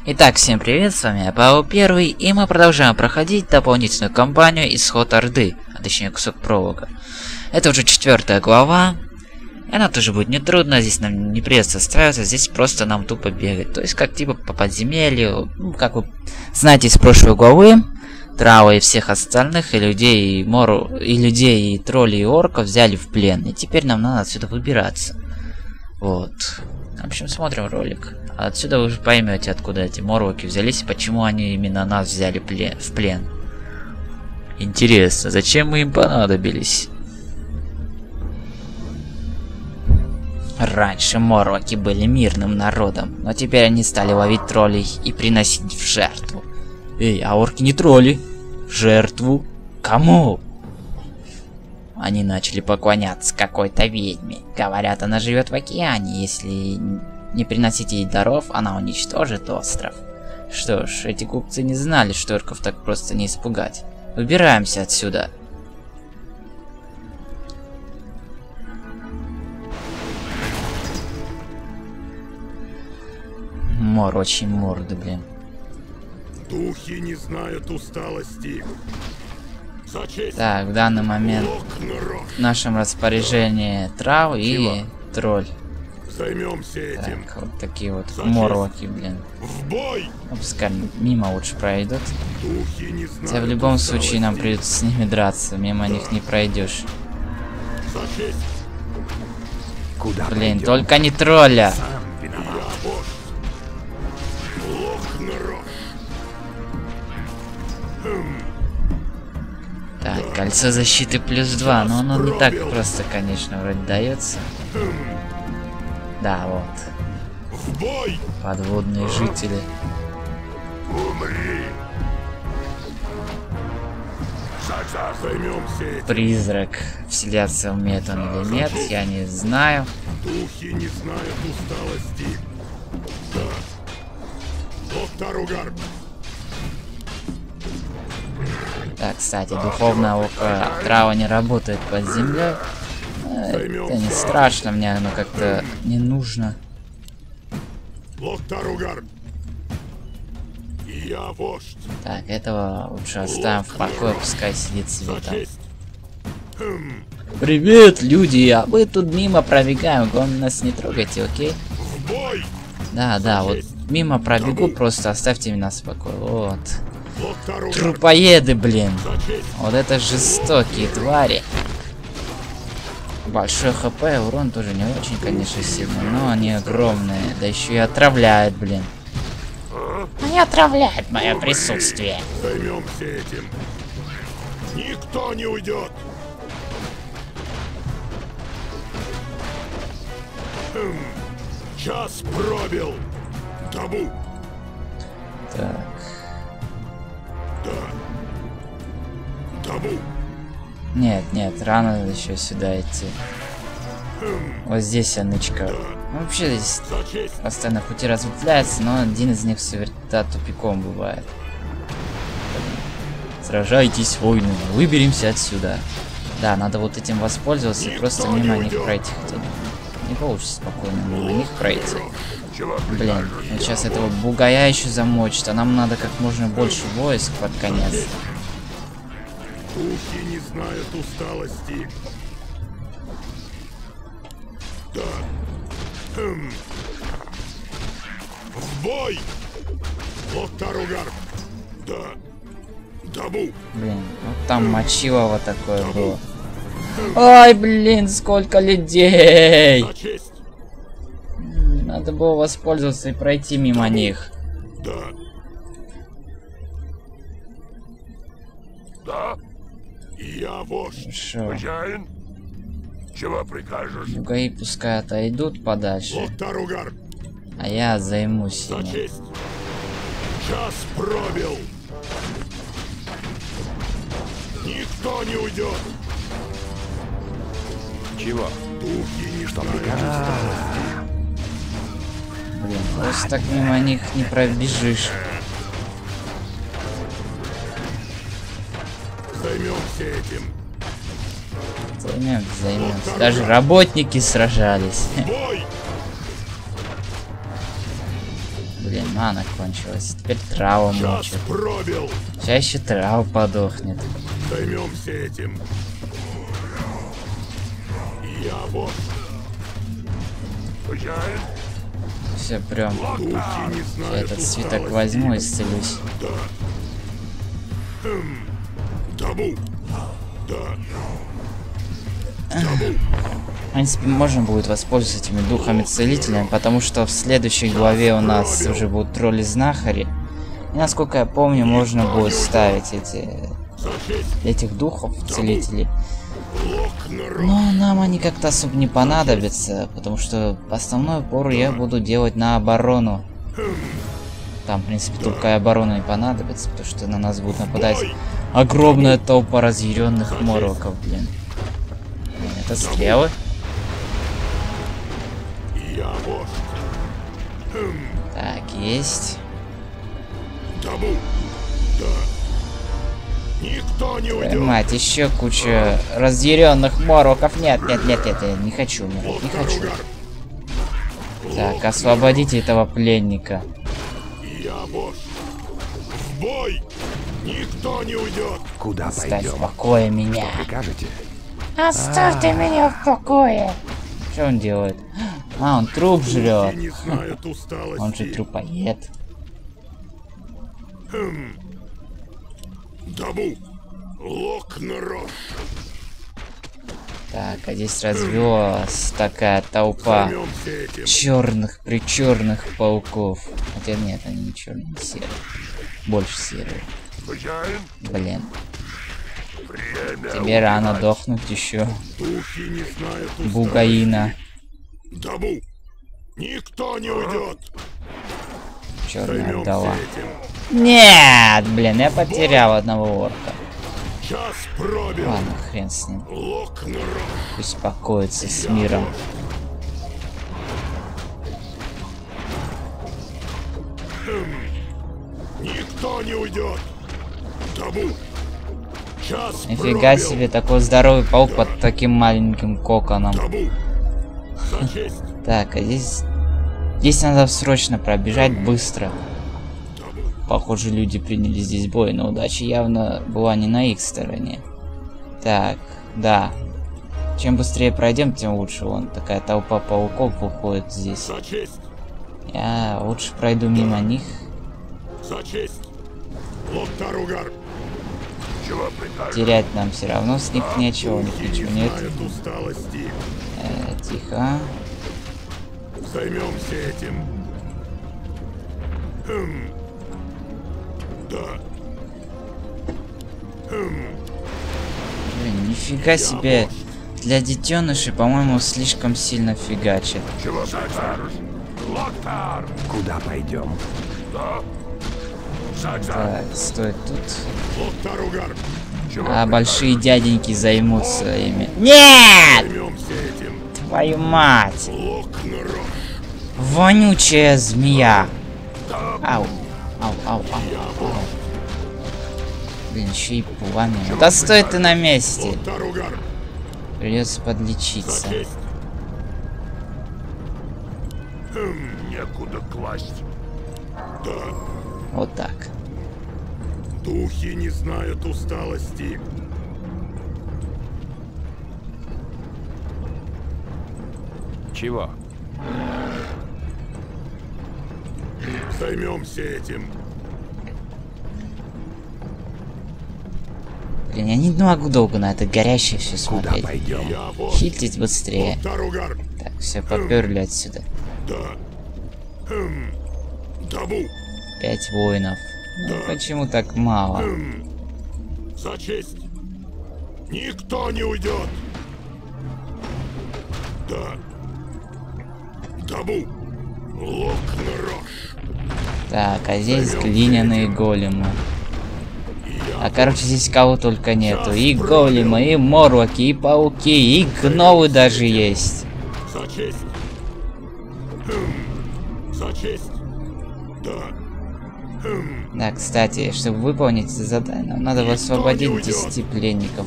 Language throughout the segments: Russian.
Итак, всем привет, с вами Апау Первый, и мы продолжаем проходить дополнительную кампанию Исход Орды, а точнее кусок пролога. Это уже 4 глава, и она тоже будет нетрудно, здесь нам не придется страиваться, здесь просто нам тупо бегать. То есть как типа по подземелью, ну, как вы знаете из прошлой главы, Трава и всех остальных, и людей, и троллей, и орков взяли в плен, и теперь нам надо отсюда выбираться. Вот. В общем, смотрим ролик. Отсюда вы уже поймете, откуда эти морлоки взялись и почему они именно нас взяли в плен. Интересно, зачем мы им понадобились? Раньше морлоки были мирным народом, но теперь они стали ловить троллей и приносить в жертву. Эй, а орки не тролли. В жертву? Кому? Они начали поклоняться какой-то ведьме. Говорят, она живет в океане. Если не приносить ей даров, она уничтожит остров. Что ж, эти купцы не знали, что орков так просто не испугать. Выбираемся отсюда. Морочи морды, блин. Духи не знают усталости. Так, в данный момент в нашем распоряжении Трав и тролль. Займемся этим. Так, вот такие вот морлоки, блин. В бой! Ну, пускай мимо лучше пройдут. Духи не знают Хотя в любом усталости. случае нам придется с ними драться, мимо них не пройдешь. За честь. Куда Блин, пойдем? только не тролля. Сам виноват. Я вождь. Лох-народ. Так, кольцо защиты +2, но оно не так просто, конечно, вроде дается. Да, вот. В бой! Подводные жители. Умри! Займемся этим. Призрак. Вселяться умеет он или нет, я не знаю. Духи не знают усталости. Да. Лох-таругар. Так, кстати, духовное око Трава не работает под землей. Это не страшно, мне оно как-то не нужно. Лох-таругар. Я вождь. Так, этого лучше оставим в покое, пускай сидит себе За там. честь. Привет, люди, а вы тут мимо пробегаем, главное нас не трогайте, окей? В бой! Да, вот мимо пробегу, просто оставьте меня в покое, вот. Лох-таругар. Трупоеды, блин. За честь. Вот это жестокие твари. Большой хп, урон тоже не очень, конечно, сильный, но они огромные. Да еще и отравляют, блин. Они отравляют мое присутствие. Займемся этим. Никто не уйдет. Час пробил. Табу. Так, Да. Табу. нет, рано еще сюда идти. Вот здесь нычка. Ну, вообще здесь За честь. постоянно пути разветвляются, но один из них всегда тупиком бывает. Сражайтесь, воины, выберемся отсюда. Да, надо вот этим воспользоваться и просто мимо них пройти. Хотя не получится спокойно мимо них пройти. Чего Блин, вот сейчас этого бугая еще замочит, а нам надо как можно больше войск под конец. Духи не знают усталости. Да. В бой! Лох-таругар. Да. Табу. Блин, вот там мочилово такое было. Ай, блин, сколько людей! За честь. Надо было воспользоваться и пройти мимо них. Да. Да. Я вождь. Хорошо. Хозяин. Чего прикажешь? Бугаи пускай отойдут подальше, Лох-таругар. а я займусь За ими. честь. Час пробил. Никто не уйдет. Чего? Духи не Что знают. прикажете? Блин, просто так мимо них не пробежишь. Займемся этим. Займемся. Даже работники сражались. Бой! Блин, мана кончилась. Теперь трава Час мочит. пробил. Сейчас еще трава подохнет. Займемся этим. Я вот. Хозяин, Все прям. духи не Я знают этот свиток усталости. возьму и исцелюсь. Да. Табу. Да. Табу. В принципе, можно будет воспользоваться этими духами-целителями, потому что в следующей главе у нас уже будут тролли-знахари. И, насколько я помню, можно будет ставить За честь. этих духов-целителей. Локнер. Но нам они как-то особо не понадобятся, потому что основной упор я буду делать на оборону. Там, в принципе, только и оборона не понадобится, потому что на нас будут нападать огромная толпа разъяренных мороков, блин. Это стрелы. Я вождь. Так, есть. Табу. Да. Никто не уйдет. Мать, еще куча разъяренных мороков. Нет, нет, нет, нет, я не хочу умирать, не хочу. Так, освободите этого пленника. Я вождь. В бой. Никто не уйдет. Куда Оставь в пойдем? покое меня. Прикажете? Оставьте меня в покое. Что он делает? А, он труп жрет. И не знают усталости. Он же трупоед. Табу. Локнер. Так, а здесь развелась такая толпа Займемся этим. черных причерных пауков. Хотя нет, они не черные, серые. Больше серые. Хозяин. Блин, Время. тебе рано дохнуть еще. Духи не знают усталости. Бугаина. Табу. Никто не уйдет. Черная Займемся отдала. этим. Нет, блин, я потерял одного орка. Час пробил. Ладно, хрен с ним. Локнер. Пусть покоится с миром. Никто не уйдет. Табу. Час Нифига пробил. себе, такой здоровый паук под таким маленьким коконом. Табу. За честь. Так, а здесь... Здесь надо срочно пробежать быстро. Табу. Похоже, люди приняли здесь бой, но удача явно была не на их стороне. Так, да. Чем быстрее пройдем, тем лучше. Вон такая толпа пауков выходит здесь. За честь. Я лучше пройду мимо них. За честь. Локтаругар. Чего прикажешь? Терять нам все равно с них нечего, у них Духи ничего не нет. знают усталости. Тихо. Займемся этим. Да. Блин, нифига себе. Для детенышей, по-моему, слишком сильно фигачит. Чего прикажешь? Локтар. Куда пойдем? Да. Так, стоит тут. Локтаругар. Чего А большие дяденьки займутся ими. прикажешь? Нет! Займемся этим. Твою мать! Локнер. Вонючая змея! Ау! Ау, ау, ау, ау. Блин, еще и пламя. Да стой ты на месте! Локтаругар. Придется За подлечиться. честь. Некуда класть. Да. Вот так. Духи не знают усталости. Чего? Займемся этим. Блин, я не могу долго на это горящее все Куда смотреть. пойдем? Я вот. Хильтить быстрее. Локтаругар. Так, все, поперли отсюда. Да. Табу. 5 воинов. Ну, почему так мало? За честь. Никто не уйдет. Да. Табу. Локнерош. Так, а здесь глиняные големы. А короче, здесь кого только нету. И големы, и морлоки, и пауки, и гновы даже есть. За честь. За честь. Да. Да, кстати, чтобы выполнить это задание, нам надо освободить уйдет. 10 пленников.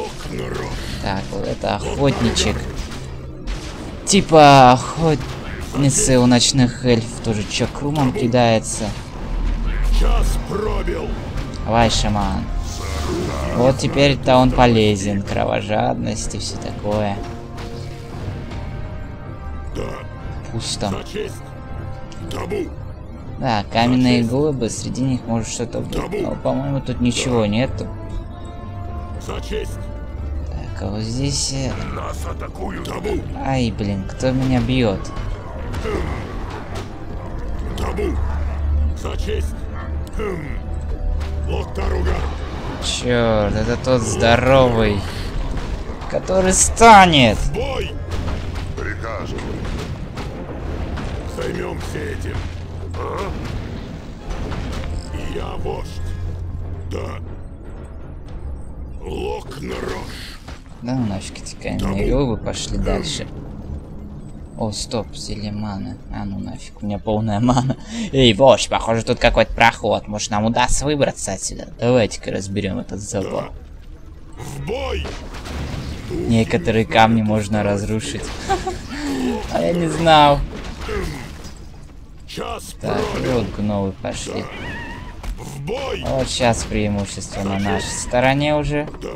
Локнерош. Так, вот это охотничек. Типа Несы у ночных эльфов тоже чакрумом кидается. Час пробил. Давай, шаман. Вот теперь-то он полезен. Кровожадность и все такое. Да. Пусто. За честь. Табу. Да, каменные глыбы, среди них может что-то быть. Но, по-моему, тут ничего нету. За честь. Так, а вот здесь... Нас атакуют. Табу. Ай, блин, кто меня бьет? Табу. За честь. Локтаругар. Черт, это тот здоровый, который станет. Бой. Прикажем. Займемся этим. А? Я вождь. Да. Локнрош. Да ну нафиг эти каменные глыбы, пошли дальше. О, стоп, зелье маны. А ну нафиг, у меня полная мана. Эй, вождь, похоже, тут какой-то проход. Может, нам удастся выбраться отсюда? Давайте-ка разберем этот завал. В бой! Некоторые камни можно разрушить. А я не знал. Час Так, и вот гновы пошли. в бой! Вот сейчас преимущество на нашей стороне уже. Да.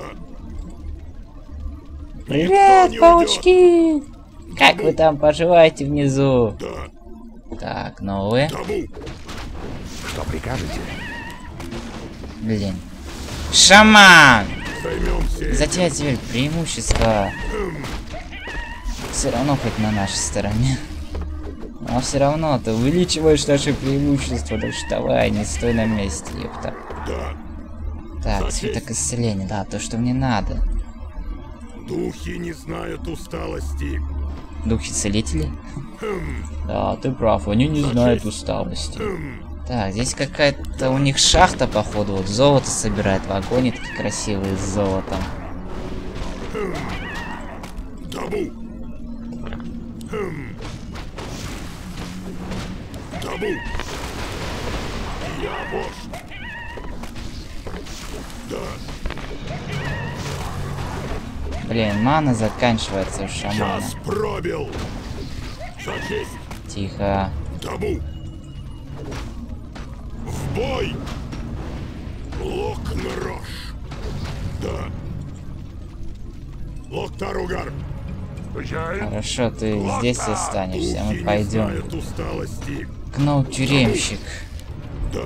Привет, паучки! Как вы там поживаете внизу? Да. Так, новые. Табу. Что прикажете? Блин. Шаман! Займемся. За тебя теперь преимущество. Все равно хоть на нашей стороне. Но все равно ты увеличиваешь наши преимущества. Так что давай, не стой на месте, ёпта. Да. Так, свиток исцеления, да, то, что мне надо. Духи не знают усталости. Духи целители? Да, ты прав, они не знают усталости. Так, здесь какая-то у них шахта, походу, вот золото собирает, вагоны такие красивые с золотом. Табу. Табу. Я вождь. Да. Блин, мана заканчивается у шамана. Час пробил. За честь. Тихо. Табу. В бой. Локнрош. Да. Локтаругар. Хорошо, ты здесь останешься, мы Духи не пойдем. знают усталости. Кнол тюремщик. Да.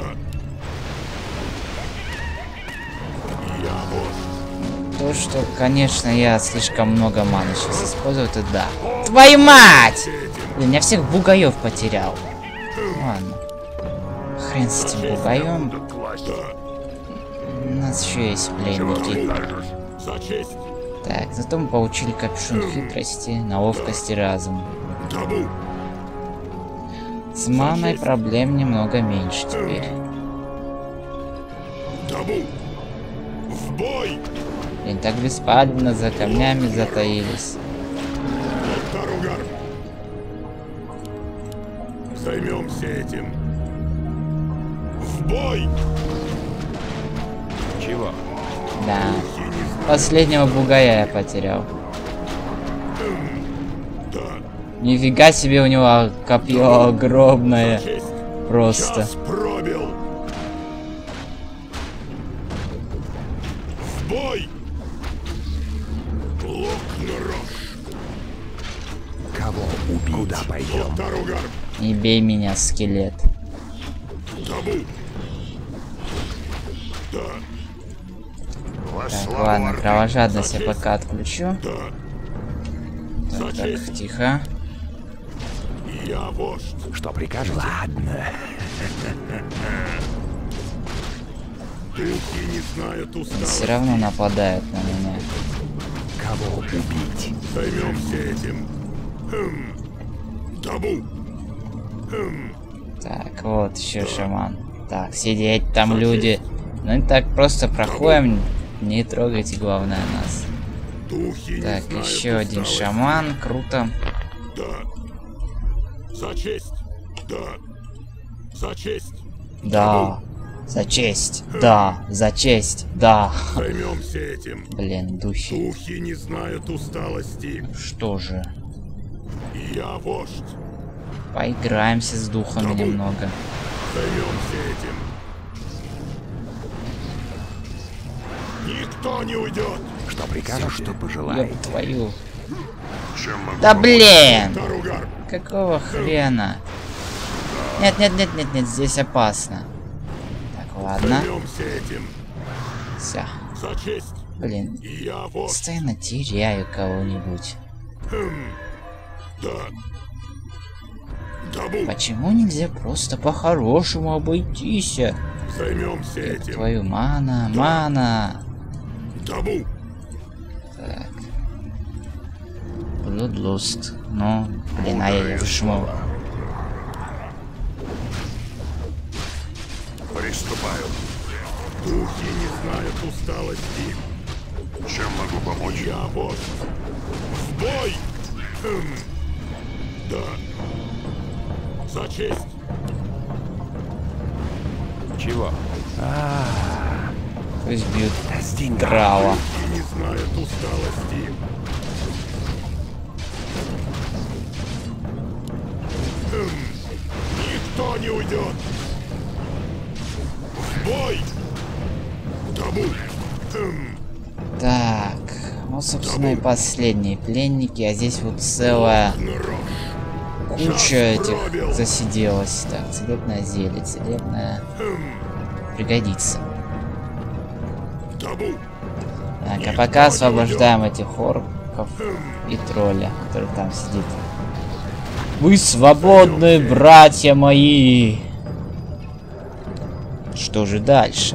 Я вождь. То, что, конечно, я слишком много маны сейчас использую, это да. Твою мать! Блин, я всех бугаев потерял. Ладно. Хрен с этим бугаем. Да. У нас еще есть пленники. За честь. Так, зато мы получили капюшон хитрости, на ловкости разум. Табу. С маной проблем немного меньше теперь. Табу. В бой. Блин, так беспалевно за камнями затаились. Локтаругар. Займемся этим. В бой. Чего? Да. Последнего бугая я потерял. Да. Нифига себе, у него копье огромное. Честь. Просто. Час пробил. В бой. Локнрош. Кого убить? Куда пойдем? Локтаругар. Не бей меня, скелет. Табу. Да. Так, ладно, кровожадность я пока отключу. Да. За Так, честь. тихо. Я вождь. Что прикажете? Ладно. Духи не знают Все усталости. равно нападают на меня. Кого убить? Займемся этим. Табу. Так, вот еще шаман. Так, сидеть там люди. Ну и так просто проходим. Не трогайте, главное, нас. Духи не Так, знают еще один усталости. шаман. Круто. Да. За честь. Да. За честь. Да. За честь. Да. За честь. Да. Займемся этим. Блин, духи. Духи не знают усталости. Что же? Я вождь. Поиграемся с духами немного. Займемся этим. Никто не уйдет. Что прикажете? Что пожелаете? Ёб твою. Чем могу Да помочь? блин! Таругар. Какого хрена? Нет, нет, нет, нет, нет, здесь опасно. Так, ладно. Займемся этим. Все. За честь. Блин, И я вот. постоянно теряю кого-нибудь. Да. Табу. Почему нельзя просто по-хорошему обойтись? Займемся этим. Твою мана. Табу. Так. Bloodlust. Ну, блин, а я ее жму. Приступаю. Духи не знают усталости. Чем могу помочь? Я вот. В бой! Да. За честь. Чего? Пусть бьют С деньгами. драла. Духи не знают усталости. Никто не уйдет. В бой! Табу. Так, вот, собственно, и последние пленники, а здесь вот целая куча этих засиделась. Так, целебное зелье, целебное пригодится. Табу. Так, а пока освобождаем этих орков и тролля, который там сидит. Вы свободны, братья мои! Что же дальше?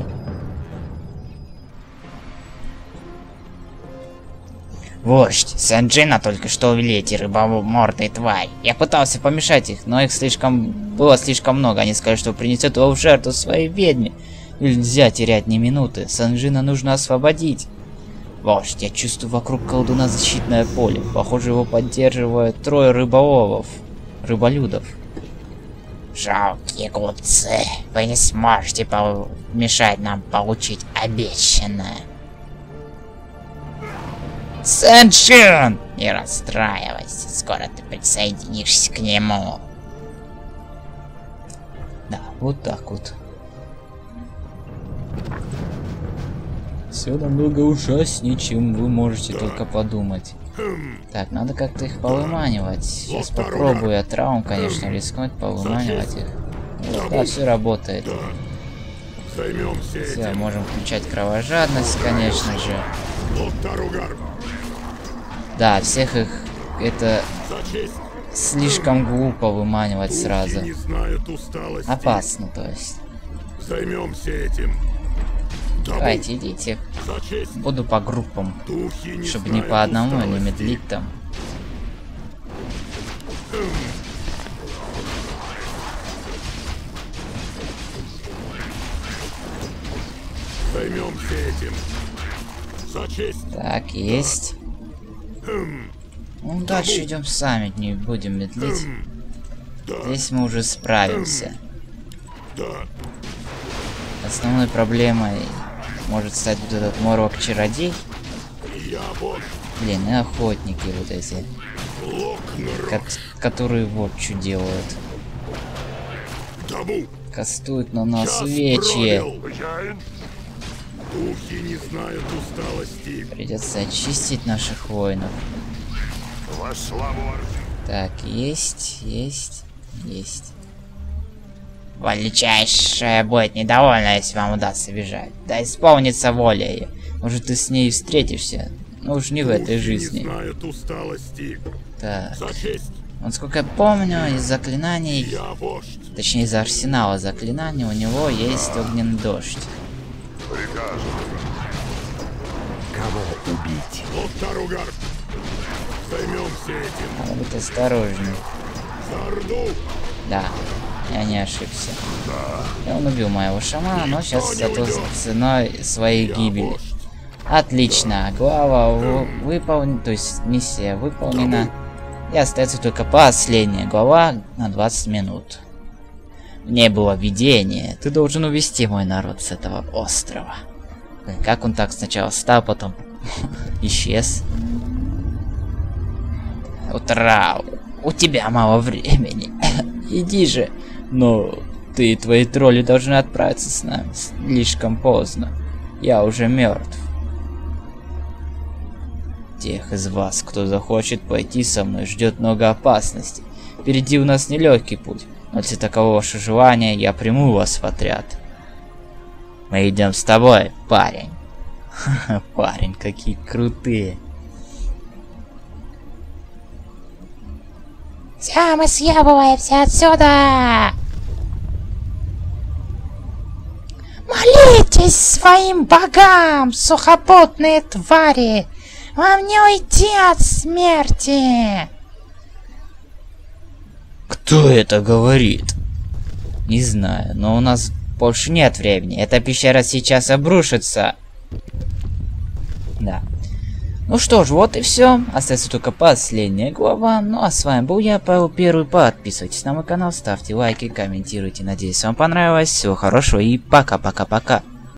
Вождь, Санджина только что увели эти рыбомордые твари. Я пытался помешать их, но их было слишком много. Они сказали, что принесет его в жертву своей ведьме. Нельзя терять ни минуты. Санджина нужно освободить. Вождь, я чувствую вокруг колдуна защитное поле. Похоже, его поддерживают 3 рыболюдов. Жалкие глупцы. Вы не сможете помешать нам получить обещанное. Санджин! Не расстраивайся, скоро ты присоединишься к нему. Да, вот так вот. Все намного ужаснее, чем вы можете только подумать. Так, надо как-то их повыманивать. Сейчас попробую от травм, конечно, рискнуть повыманивать их. Вот, да, все работает. Займемся Все, этим. можем включать кровожадность, конечно же. Таругар. Да, всех их это За честь. слишком глупо выманивать сразу. Духи не знают усталости. Опасно, то есть. Займемся этим. Табу. Давайте, идите. За честь. Буду по группам, Духи не чтобы не знают по одному, не усталости. медлить там. Займемся этим. За честь. Так, есть. Ну, дальше идем сами, не будем медлить. Да. Здесь мы уже справимся. Да. Основной проблемой может стать вот этот морок-чародей. Я вот. Блин, и охотники вот эти, Локнер. которые вот что делают. Табу. Кастуют на нас Час увечье. пробил. Хозяин. Духи не знают усталости. Придется очистить наших воинов. Во славу Орды. Так, есть. Величайшая будет недовольна, если вам удастся бежать. Да исполнится воля ее. Может, ты с ней встретишься. Но уж не в этой Духи жизни. не знают усталости. Так. За честь. Вот сколько я помню, из заклинаний, Я вождь. точнее из арсенала заклинаний, у него есть огненный дождь. Кого убить? Вот Таругар. Займемся этим. Надо быть осторожней. За Орду. Да, я не ошибся. И он убил моего шамана, но сейчас зато ценой своей гибели. Вождь. Отлично, глава выполнена, то есть миссия выполнена. И остается только последняя глава на 20 минут. В ней было видение. Ты должен увести мой народ с этого острова. Блин, как он так сначала стал, потом исчез. Утрау, у тебя мало времени. Иди же. Но ты и твои тролли должны отправиться с нами. Слишком поздно. Я уже мертв. Тех из вас, кто захочет пойти со мной, ждет много опасностей. Впереди у нас нелегкий путь, но если таково ваше желание, я приму вас в отряд. Мы идем с тобой, парень. Парень, какие крутые. Все, мы съебываемся отсюда! Молитесь своим богам, сухопутные твари! Вам не уйти от смерти! Кто это говорит? Не знаю, но у нас больше нет времени. Эта пещера сейчас обрушится. Да. Ну что ж, вот и все. Остается только последняя глава. Ну а с вами был я, Павел Первый. Подписывайтесь на мой канал, ставьте лайки, комментируйте. Надеюсь, вам понравилось. Всего хорошего и пока-пока-пока.